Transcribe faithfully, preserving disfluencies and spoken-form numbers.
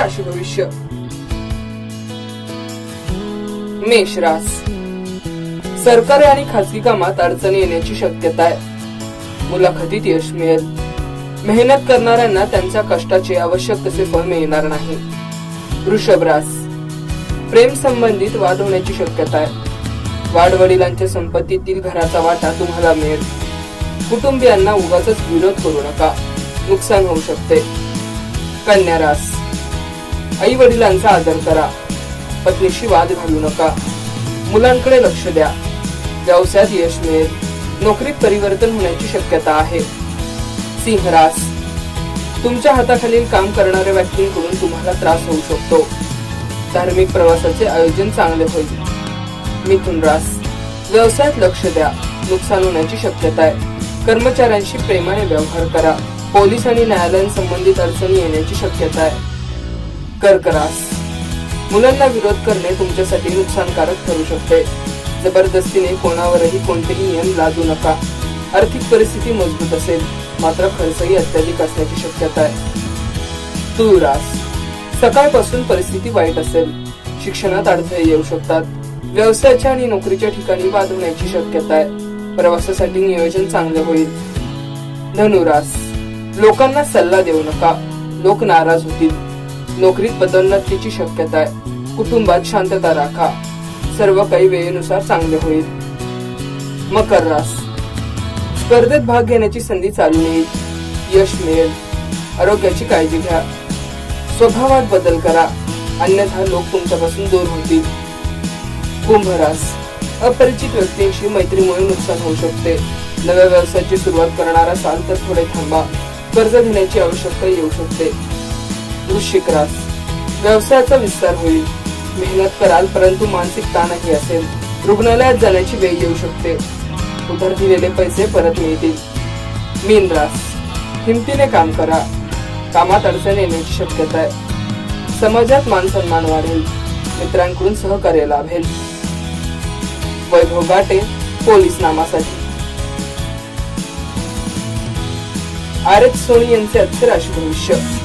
राशी भविष्य। मेष रास, सरकारी आणि खासगी कामात अडचणी येण्याची शक्यता आहे। मुलाखतीत यश मिळेल। मेहनत करणाऱ्यांना त्यांच्या कष्टाचे आवश्यक तसे फळ मिळणार नाही। वृषभ रास, प्रेम संबंधित वाद होण्याची शक्यता आहे। वाडवडिलांच्या संपत्तीतील घराचा वाटा तुम्हाला मिळेल। कुटुंबियांना उगाच विरोध करू नका, नुकसान होऊ शकते। कन्या रास, आई वडिलांचा आदर करा, पत्नीशी वाद घालू नका, मुलांकडे लक्ष द्या। व्यवसायात यश मिळेल। नोकरीत परिवर्तन होण्याची शक्यता आहे। सिंह रास, तुमच्या हाताखालील काम करणाऱ्या व्यक्तींकडून तुम्हाला त्रास होऊ शकतो। धार्मिक प्रवासाचे आयोजन चांगले होईल। मिथुन रास, व्यवसायात लक्ष द्या, नुकसान होण्याची शक्यता आहे। कर्मचाऱ्यांशी प्रेमाने व्यवहार करा। पोलीस आणि न्यायालयीन संबंधित अडचणी येण्याची शक्यता आहे। कर्क रास, मुलांना विरोध करणे तुमच्यासाठी नुकसानकारक ठरू शकते। जबरदस्तीने कोणावरही कोणतेही नियम लादू नका। आर्थिक परिस्थिती मजबूत असेल, मात्र खर्चही अत्याधिक असण्याची शक्यता आहे। तुळ रास, सकाळपासून परिस्थिती वाईट असेल। शिक्षणात अडथळे येऊ शकतात। व्यवसायाच्या आणि नोकरीच्या ठिकाणी वाद होण्याची शक्यता आहे। प्रवासासाठी नियोजन चांगले होईल। धनुरास, लोकांना सल्ला देऊ नका, लोक नाराज होतील। नोकरीत पदोन्नतीची शक्यता आहे। कुटुंबात शांतता राखा, सर्व काही वेळेनुसार चांगले होईल। मकर रास, स्पर्धेत भाग घेण्याची संधी चालून येईल। यश मिळेल। आरोग्याची काळजी घ्या। स्वभावात बदल करा, अन्यथा लोक तुमच्यापासून दूर होतील। कुंभ रास, अपरिचित व्यक्तींशी मैत्रीमुळे नुकसान होऊ शकते। नव्या व्यवसायाची सुरुवात करणार असाल तर थोडे थांबा, कर्ज घेण्याची आवश्यकता येऊ शकते। वृश्चिक रास, व्यवसायाचा विस्तार होईल। मेहनत कराल, परंतु मानसिक ताणही असेल। रुग्णालयात जाण्याची वेळ येऊ शकते। उधार दिलेले पैसे परत मिळतील। मीन रास, हिमतीने काम करा, कामात अडचण येण्याची शक्यता आहे। समाजात मान सन्मान वाढेल। मित्रांकडून सहकार्य लाभेल। वैभव गाटे, पोलीस नामासाठी। आर एच सोनी यांचे आजचे राशी भविष्य।